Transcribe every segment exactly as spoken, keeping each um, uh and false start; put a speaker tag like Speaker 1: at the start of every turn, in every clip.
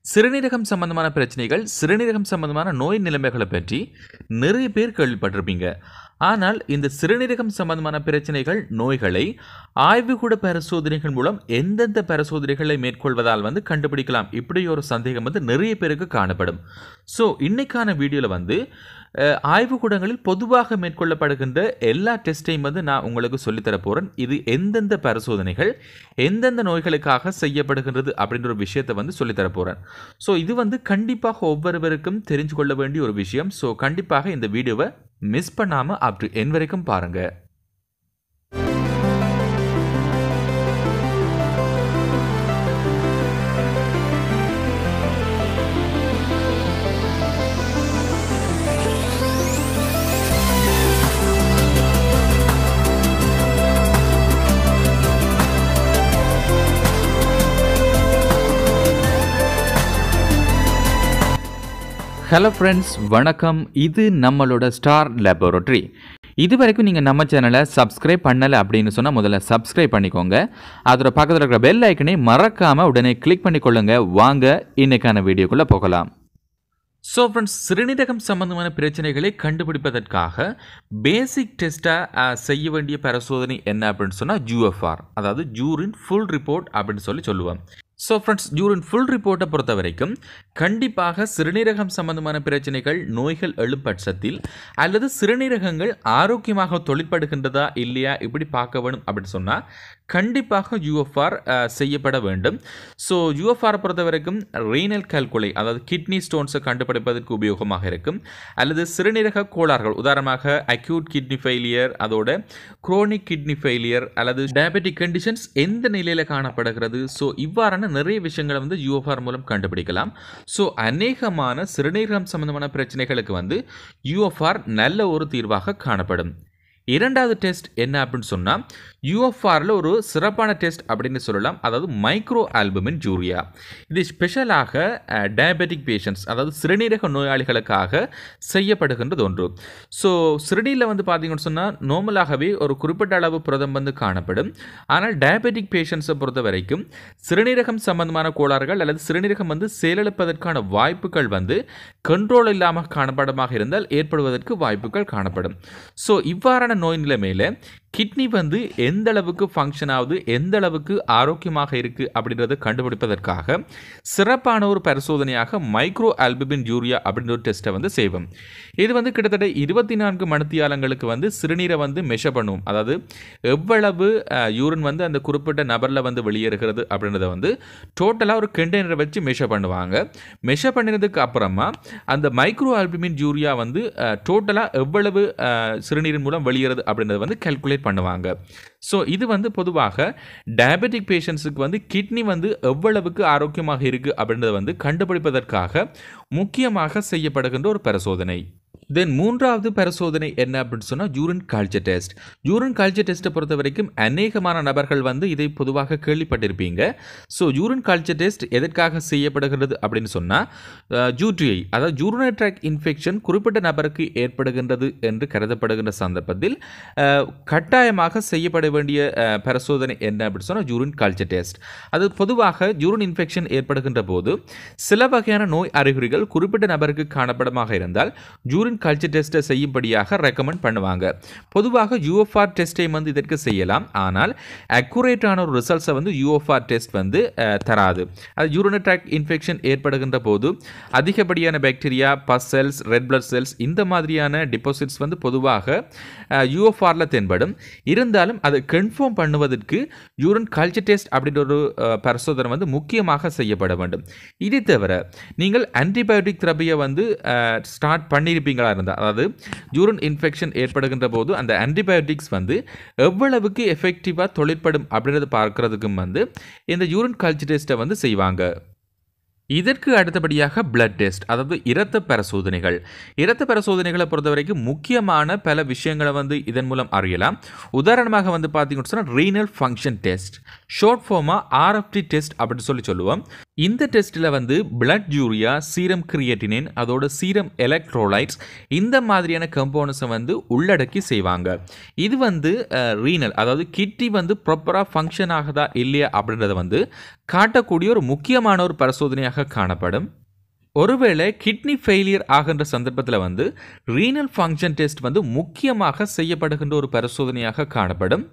Speaker 1: சிறுநீரகம் சம்பந்தமான பிரச்சனைகள், சிறுநீரகம் சம்பந்தமான நோய் நிலைமைகளை பற்றி நிறைய பேர் கேள்விப்பட்டிருப்பீங்க. ஆனால் இந்த சிறுநீரகம் சம்பந்தமான பிரச்சனைகள், நோய்களை ஆய்வுக்கூட பரிசோதனைகள் மூலம் எந்தெந்த பரிசோதனைகளை மேற்கொள்வதால் வந்து கண்டுபிடிக்கலாம், இப்படி ஒரு சந்தேகம் வந்து நிறைய பேருக்கு காணப்படும். ஸோ இன்னைக்கான வீடியோவில் வந்து ஆய்வுக்கூடங்களில் பொதுவாக மேற்கொள்ளப்படுகின்ற எல்லா டெஸ்ட்டையும் வந்து நான் உங்களுக்கு சொல்லித்தர போகிறேன். இது எந்தெந்த பரிசோதனைகள் எந்தெந்த நோய்களுக்காக செய்யப்படுகின்றது அப்படின்ற ஒரு விஷயத்தை வந்து சொல்லித்தர போகிறேன். ஸோ இது வந்து கண்டிப்பாக ஒவ்வொருவருக்கும் தெரிஞ்சு கொள்ள வேண்டிய ஒரு விஷயம். ஸோ கண்டிப்பாக இந்த வீடியோவை மிஸ் பண்ணாமல் அப் டு என் வரைக்கும் பாருங்கள். ஹலோ ஃப்ரெண்ட்ஸ், வணக்கம். இது நம்மளோட ஸ்டார் லேபரட்டரி. இது வரைக்கும் நீங்கள் நம்ம சேனலை சப்ஸ்கிரைப் பண்ணலை அப்படின்னு சொன்னால் முதல்ல சப்ஸ்கிரைப் பண்ணிக்கோங்க. அதோட பக்கத்தில் இருக்கிற பெல் ஐக்கனை மறக்காமல் உடனே கிளிக் பண்ணிக்கொள்ளுங்க. வாங்க இன்னைக்கான வீடியோக்குள்ளே போகலாம். ஸோ ஃப்ரெண்ட்ஸ், சிறுநீரகம் சம்பந்தமான பிரச்சனைகளை கண்டுபிடிப்பதற்காக பேசிக் டெஸ்ட்டாக செய்ய வேண்டிய பரிசோதனை என்ன அப்படின்னு சொன்னால் யூஎஃப்ஆர், அதாவது யூரின் ஃபுல் ரிப்போர்ட் அப்படின்னு சொல்லி சொல்லுவோம். ஸோ ஃப்ரெண்ட்ஸ், யூரின் ஃபுல் ரிப்போர்ட்டை பொறுத்த வரைக்கும் கண்டிப்பாக சிறுநீரகம் சம்பந்தமான பிரச்சனைகள், நோய்கள் எழும் பட்சத்தில் அல்லது சிறுநீரகங்கள் ஆரோக்கியமாக தொழிற்படுகின்றதா இல்லையா இப்படி பார்க்க வேணும் அப்படின்னு சொன்னால் கண்டிப்பாக யூஎஃப்ஆர் செய்யப்பட வேண்டும். ஸோ யூஎஃப்ஆரை பொறுத்த வரைக்கும் ரீனல் கால்குலை, அதாவது கிட்னி ஸ்டோன்ஸை கண்டுபிடிப்பதற்கு உபயோகமாக இருக்கும். அல்லது சிறுநீரக கோளாறுகள், உதாரணமாக அக்யூட் கிட்னி ஃபெயிலியர், அதோட குரோனிக் கிட்னி ஃபெயிலியர் அல்லது டயபெட்டிக் கண்டிஷன்ஸ் எந்த நிலையில் காணப்படுகிறது. ஸோ இவ்வாறான நிறைய விஷயங்களை வந்து யூஎஃப்ஆர் மூலம் கண்டுபிடிக்கலாம். ஸோ அநேகமான சிறுநீரகம் சம்பந்தமான பிரச்சனைகளுக்கு வந்து யூஎஃப்ஆர் நல்ல ஒரு தீர்வாக காணப்படும். இரண்டாவது டெஸ்ட் என்ன அப்படின்னு சொன்னால் யூஎஃப்ஆரில் ஒரு சிறப்பான டெஸ்ட் அப்படின்னு சொல்லலாம், அதாவது மைக்ரோ ஆல்புமின் யூரியா. இது ஸ்பெஷலாக டயபெட்டிக் பேஷண்ட்ஸ், அதாவது சிறுநீரக நோயாளிகளுக்காக செய்யப்படுகின்றது ஒன்று. ஸோ சிறுநீரில் வந்து பார்த்தீங்கன்னு சொன்னால் நார்மலாகவே ஒரு குறிப்பிட்ட அளவு புரதம் வந்து காணப்படும். ஆனால் டயபெட்டிக் பேஷண்ட்ஸை பொறுத்த வரைக்கும் சிறுநீரகம் சம்பந்தமான கோளாறுகள் அல்லது சிறுநீரகம் வந்து செயலிழப்பதற்கான வாய்ப்புகள் வந்து கண்ட்ரோல் இல்லாமல் காணப்படமாக இருந்தால் ஏற்படுவதற்கு வாய்ப்புகள் காணப்படும். ஸோ இவ்வாறான நோய் நிலைமையில் கிட்னி வந்து எந்த அளவுக்கு ஃபங்க்ஷன் ஆகுது, எந்த அளவுக்கு ஆரோக்கியமாக இருக்குது அப்படின்றத கண்டுபிடிப்பதற்காக சிறப்பான ஒரு பரிசோதனையாக மைக்ரோ ஆல்புமின் யூரியா அப்படின்ற ஒரு டெஸ்ட்டை வந்து செய்வோம். இது வந்து கிட்டத்தட்ட இருபத்தி நான்கு மணித்தியாலங்களுக்கு வந்து சிறுநீரை வந்து மெஷர் பண்ணுவோம். அதாவது எவ்வளவு யூரின் வந்து அந்த குறிப்பிட்ட நபரில் வந்து வெளியேறுகிறது அப்படின்றத வந்து டோட்டலாக ஒரு கண்டெய்னரை வச்சு மெஷர் பண்ணுவாங்க. மெஷர் பண்ணினதுக்கு அப்புறமா அந்த மைக்ரோ ஆல்புமின் யூரியா வந்து டோட்டலாக எவ்வளவு சிறுநீரின் மூலம் வெளியேறுது அப்படின்றத வந்து கால்குலேட் பண்ணுவாங்க. ஸோ இது வந்து பொதுவாக டயபெட்டிக் பேஷண்ட்ஸுக்கு வந்து கிட்னி வந்து எவ்வளவுக்கு ஆரோக்கியமாக இருக்குது அப்படின்றத வந்து கண்டுபிடிப்பதற்காக முக்கியமாக செய்யப்படுகின்ற ஒரு பரிசோதனை. தென் மூன்றாவது பரிசோதனை என்ன அப்படின்னு சொன்னால் urine culture test. Urine culture டெஸ்ட்டை பொறுத்த வரைக்கும் அநேகமான நபர்கள் வந்து இதை பொதுவாக கேள்விப்பட்டிருப்பீங்க. ஸோ யூரின் கல்ச்சர் டெஸ்ட் எதற்காக செய்யப்படுகிறது அப்படின்னு சொன்னால் யூடிஐ, அதாவது யூரினரி ட்ராக்ட் இன்ஃபெக்ஷன் குறிப்பிட்ட நபருக்கு ஏற்படுகின்றது என்று கருதப்படுகின்ற சந்தர்ப்பத்தில் கட்டாயமாக செய்யப்பட வேண்டிய பரிசோதனை என்ன அப்படின்னு சொன்னால் யூரின் கல்ச்சர் டெஸ்ட். அது பொதுவாக யூரின் இன்ஃபெக்ஷன் ஏற்படுகின்ற போது சில வகையான நோய் அறிகுறிகள் குறிப்பிட்ட நபருக்கு காணப்படமாக இருந்தால் யூரின் கல்ச்சர் டெஸ்ட்டை செய்யும்படியாக ரெக்கமெண்ட் பண்ணுவாங்க. பொதுவாக யூஎஃப்ஆர் டெஸ்ட்டை வந்து இதற்கு செய்யலாம். ஆனால் அக்யூரேட்டான ஒரு ரிசல்ட்ஸை வந்து யூஎஃப்ஆர் டெஸ்ட் வந்து தராது. அது யூரினரி ட்ராக்ட் இன்ஃபெக்ஷன் ஏற்படுகின்ற போது அதிகப்படியான bacteria, pus cells, red blood cells இந்த மாதிரியான டிபாசிட்ஸ் வந்து பொதுவாக யூஎஃப்ஆரில் தென்படும். இருந்தாலும் அதை கன்ஃபார்ம் பண்ணுவதற்கு யூரின் கல்ச்சர் டெஸ்ட் அப்படின்ற ஒரு பரிசோதனை வந்து முக்கியமாக செய்யப்பட வேண்டும். இதை தவிர நீங்கள் ஆன்டிபயோட்டிக் தெரபியை வந்து ஸ்டார்ட் பண்ணியிருப்பீங்களா இருந்தால், அதாவது யூரின் இன்ஃபெக்ஷன் ஏற்படுகின்ற போது அந்த ஆன்டிபயோட்டிக்ஸ் வந்து எவ்வளவுக்கு எஃபெக்டிவாக தொழிற்படும் அப்படின்றத பார்க்கறதுக்கும் வந்து இந்த யூரின் கல்ச்சர் டெஸ்ட்டை வந்து செய்வாங்க. இதற்கு அடுத்தபடியாக பிளட் டெஸ்ட், அதாவது இரத்த பரிசோதனைகள். இரத்த பரிசோதனைகளை பொறுத்த வரைக்கும் முக்கியமான பல விஷயங்களை வந்து இதன் மூலம் அறியலாம். உதாரணமாக வந்து பார்த்தீங்கன்னு சொன்னால் ரீனல் ஃபங்க்ஷன் டெஸ்ட், ஷார்ட் ஃபார்மாக ஆர்எஃப்டி டெஸ்ட் அப்படின்னு சொல்லி சொல்லுவோம். இந்த டெஸ்ட்டில் வந்து பிளட் யூரியா, சீரம் கிரியேட்டினின், அதோட சீரம் எலக்ட்ரோலைட்ஸ் இந்த மாதிரியான கம்போனன்ஸை வந்து உள்ளடக்கி செய்வாங்க. இது வந்து ரீனல் அதாவது கிட்னி வந்து ப்ராப்பராக ஃபங்க்ஷன் ஆகுதா இல்லையா அப்படின்றத வந்து காட்டக்கூடிய ஒரு முக்கியமான ஒரு பரிசோதனையாக காணப்படும். ஒருவேளை கிட்னி ஃபெயிலியர் ஆகின்ற சந்தர்ப்பத்தில் வந்து ரீனல் ஃபங்க்ஷன் டெஸ்ட் வந்து முக்கியமாக செய்யப்படுகின்ற ஒரு பரிசோதனையாக காணப்படும்.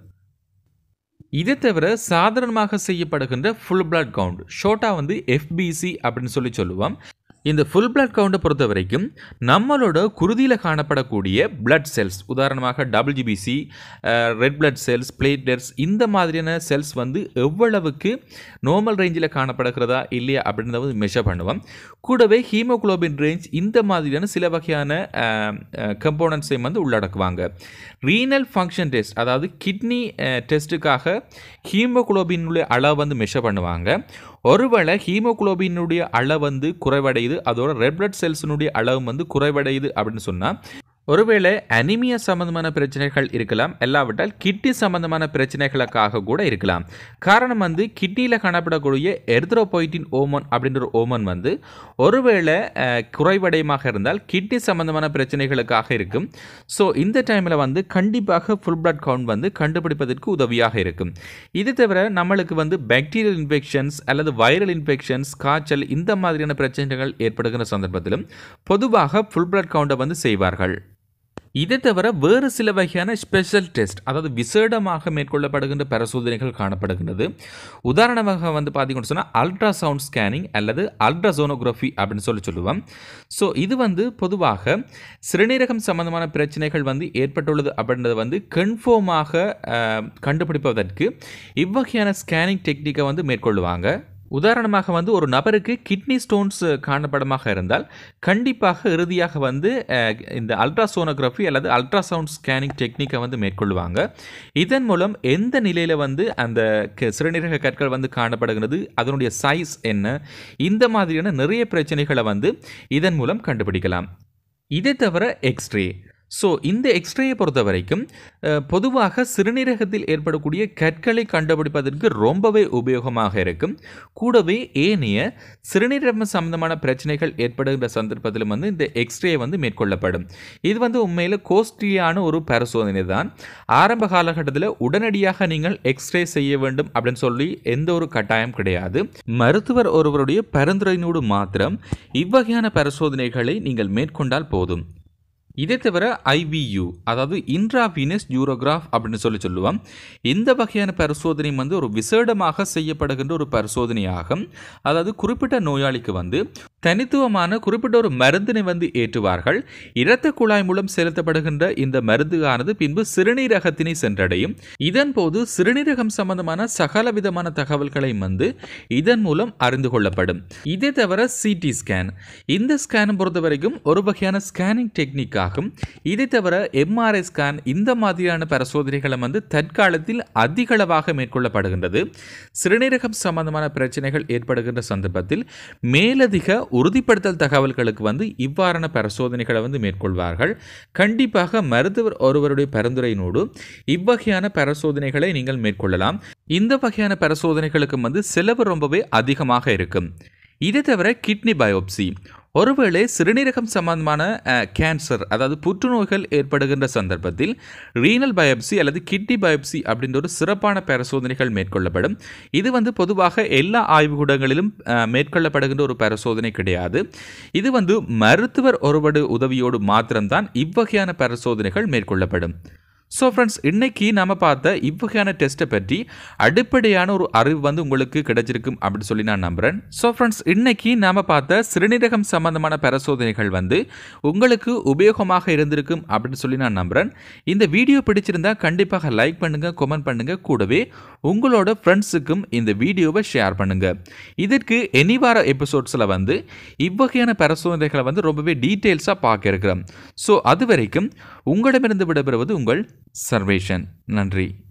Speaker 1: இதை தவிர சாதாரணமாக செய்யப்படுகின்ற ஃபுல் பிளட் கவுண்ட், ஷோர்ட்டாக வந்து எஃபிசி அப்படின்னு சொல்லி சொல்லுவோம். இந்த ஃபுல் பிளட் கவுண்டை பொறுத்த வரைக்கும் நம்மளோட குருதியில் காணப்படக்கூடிய பிளட் செல்ஸ், உதாரணமாக WBC, red blood cells, platelets இந்த மாதிரியான செல்ஸ் வந்து எவ்வளவுக்கு நார்மல் ரேஞ்சில் காணப்படுகிறதா இல்லையா அப்படின்றத வந்து மெஷர் பண்ணுவோம். கூடவே ஹீமோகுளோபின் ரேஞ்ச் இந்த மாதிரியான சில வகையான கம்போனன்ட்ஸையும் வந்து உள்ளடக்குவாங்க. ரீனல் ஃபங்க்ஷன் டெஸ்ட் அதாவது கிட்னி டெஸ்ட்டுக்காக ஹீமோகுளோபினுடைய அளவு வந்து மெஷர் பண்ணுவாங்க. ஒருவேளை ஹீமோகுளோபினுடைய அளவு வந்து குறைவடையுது, அதோட ரெட் பிளட் செல்ஸினுடைய அளவு வந்து குறைவடையுது அப்படின்னு சொன்னால் ஒருவேளை அனிமியா சம்பந்தமான பிரச்சனைகள் இருக்கலாம், எல்லாவிட்டால் கிட்னி சம்பந்தமான பிரச்சனைகளுக்காக கூட இருக்கலாம். காரணம் வந்து கிட்னியில் காணப்படக்கூடிய எர்த்ரோபொய்டின் ஓமன் அப்படின்ற ஒரு ஓமன் வந்து ஒருவேளை குறைவடையமாக இருந்தால் கிட்னி சம்பந்தமான பிரச்சனைகளுக்காக இருக்கும். ஸோ இந்த டைமில் வந்து கண்டிப்பாக ஃபுல் பிளட் கவுண்ட் வந்து கண்டுபிடிப்பதற்கு உதவியாக இருக்கும். இது தவிர நம்மளுக்கு வந்து பாக்டீரியல் இன்ஃபெக்ஷன்ஸ் அல்லது வைரல் இன்ஃபெக்ஷன்ஸ், காய்ச்சல் இந்த மாதிரியான பிரச்சனைகள் ஏற்படுகிற சந்தர்ப்பத்திலும் பொதுவாக ஃபுல் பிளட் கவுண்டை வந்து செய்வார்கள். இதை தவிர வேறு சில வகையான ஸ்பெஷல் டெஸ்ட் அதாவது விசேடமாக மேற்கொள்ளப்படுகின்ற பரிசோதனைகள் காணப்படுகின்றது. உதாரணமாக வந்து பார்த்தீங்கன்னு சொன்னால் அல்ட்ராசவுண்ட் ஸ்கேனிங் அல்லது அல்ட்ராசோனோகிராஃபி அப்படின்னு சொல்லி சொல்லுவோம். ஸோ இது வந்து பொதுவாக சிறுநீரகம் சம்பந்தமான பிரச்சனைகள் வந்து ஏற்பட்டுள்ளது அப்படின்றத வந்து கன்ஃபார்மாக கண்டுபிடிப்பதற்கு இவ்வகையான ஸ்கேனிங் டெக்னிக்கை வந்து மேற்கொள்ளுவாங்க. உதாரணமாக வந்து ஒரு நபருக்கு கிட்னி ஸ்டோன்ஸ் காணப்படமாக இருந்தால் கண்டிப்பாக இறுதியாக வந்து இந்த அல்ட்ராசோனோகிராஃபி அல்லது அல்ட்ராசவுண்ட் ஸ்கேனிங் டெக்னிக்கை வந்து மேற்கொள்ளுவாங்க. இதன் மூலம் எந்த நிலையில் வந்து அந்த சிறுநீரக கற்கள் வந்து காணப்படுகிறது, அதனுடைய சைஸ் என்ன, இந்த மாதிரியான நிறைய பிரச்சனைகளை வந்து இதன் மூலம் கண்டுபிடிக்கலாம். இதை தவிர எக்ஸ்ரே. ஸோ இந்த எக்ஸ்ரேயை பொறுத்த வரைக்கும் பொதுவாக சிறுநீரகத்தில் ஏற்படக்கூடிய கற்களை கண்டுபிடிப்பதற்கு ரொம்பவே உபயோகமாக இருக்கும். கூடவே ஏனைய சிறுநீரகம் சம்பந்தமான பிரச்சனைகள் ஏற்படுகின்ற சந்தர்ப்பத்திலும் வந்து இந்த எக்ஸ்ரே வந்து மேற்கொள்ளப்படும். இது வந்து உண்மையில் கோஸ்ட்லியான ஒரு பரிசோதனை தான். ஆரம்ப காலகட்டத்தில் உடனடியாக நீங்கள் எக்ஸ்ரே செய்ய வேண்டும் அப்படின்னு சொல்லி எந்த ஒரு கட்டாயம் கிடையாது. மருத்துவர் ஒருவருடைய பரிந்துரையினோடு மாத்திரம் இவ்வகையான பரிசோதனைகளை நீங்கள் மேற்கொண்டால் போதும். இதை தவிர ஐவியூ அதாவது இன்ட்ராவீனஸ் யூரோகிராஃப் அப்படின்னு சொல்லி சொல்லுவோம். இந்த வகையான பரிசோதனை வந்து ஒரு விசேடமாக செய்யப்படுகின்ற ஒரு பரிசோதனையாகும். அதாவது குறிப்பிட்ட நோயாளிக்கு வந்து தனித்துவமான குறிப்பிட்ட ஒரு மருந்தினை வந்து ஏற்றுவார்கள். இரத்த குழாய் மூலம் செலுத்தப்படுகின்ற இந்த மருந்துகானது பின்பு சிறுநீரகத்தினை சென்றடையும். இதன் போது சிறுநீரகம் சம்பந்தமான சகல விதமான தகவல்களை வந்து இதன் மூலம் அறிந்து கொள்ளப்படும். இதை தவிர சிடி ஸ்கேன், இந்த ஸ்கேனை பொறுத்த வரைக்கும் ஒரு வகையான ஸ்கேனிங் டெக்னிக் ஆகும். இதை தவிர எம்ஆர்ஐ ஸ்கேன் இந்த மாதிரியான பரிசோதனைகளை வந்து தற்காலத்தில் அதிகளவாக மேற்கொள்ளப்படுகின்றது. சிறுநீரகம் சம்பந்தமான பிரச்சனைகள் ஏற்படுகின்ற சந்தர்ப்பத்தில் மேலதிக உறுதிப்படுத்தல் தகவல்களுக்கு வந்து இவ்வாறான பரிசோதனைகளை வந்து மேற்கொள்வார்கள். கண்டிப்பாக மருத்துவர் ஒருவருடைய பரிந்துரையினோடு இவ்வகையான பரிசோதனைகளை நீங்கள் மேற்கொள்ளலாம். இந்த வகையான பரிசோதனைகளுக்கு வந்து செலவு ரொம்பவே அதிகமாக இருக்கும். இதை தவிர கிட்னி பயோப்சி, ஒருவேளை சிறுநீரகம் சம்பந்தமான கேன்சர் அதாவது புற்றுநோய்கள் ஏற்படுகின்ற சந்தர்ப்பத்தில் ரீனல் பயோப்சி அல்லது கிட்னி பயோப்சி அப்படின்ற ஒரு சிறப்பான பரிசோதனைகள் மேற்கொள்ளப்படும். இது வந்து பொதுவாக எல்லா ஆய்வுக்கூடங்களிலும் மேற்கொள்ளப்படுகின்ற ஒரு பரிசோதனை கிடையாது. இது வந்து மருத்துவர் ஒருவருடைய உதவியோடு மாத்திரம்தான் இவ்வகையான பரிசோதனைகள் மேற்கொள்ளப்படும். ஸோ ஃப்ரெண்ட்ஸ், இன்றைக்கி நம்ம பார்த்த இவ்வகையான டெஸ்ட்டை பற்றி அடிப்படையான ஒரு அறிவு வந்து உங்களுக்கு கிடைச்சிருக்கும் அப்படின்னு சொல்லி நான் நம்புகிறேன். ஸோ ஃப்ரெண்ட்ஸ், இன்றைக்கி நாம் பார்த்த சிறுநீரகம் சம்பந்தமான பரிசோதனைகள் வந்து உங்களுக்கு உபயோகமாக இருந்திருக்கும் அப்படின்னு சொல்லி நான் நம்புகிறேன். இந்த வீடியோ பிடிச்சிருந்தால் கண்டிப்பாக லைக் பண்ணுங்கள், கமெண்ட் பண்ணுங்கள். கூடவே உங்களோட ஃப்ரெண்ட்ஸுக்கும் இந்த வீடியோவை ஷேர் பண்ணுங்கள். இதற்கு இனி வார எபிசோட்ஸில் வந்து இவ்வகையான பரிசோதனைகளை வந்து ரொம்பவே டீட்டெயில்ஸாக பார்க்க இருக்கிறோம். ஸோ அது வரைக்கும் உங்களிடமிருந்து விடைபெறுவது உங்கள் சர்வேஷன். நன்றி.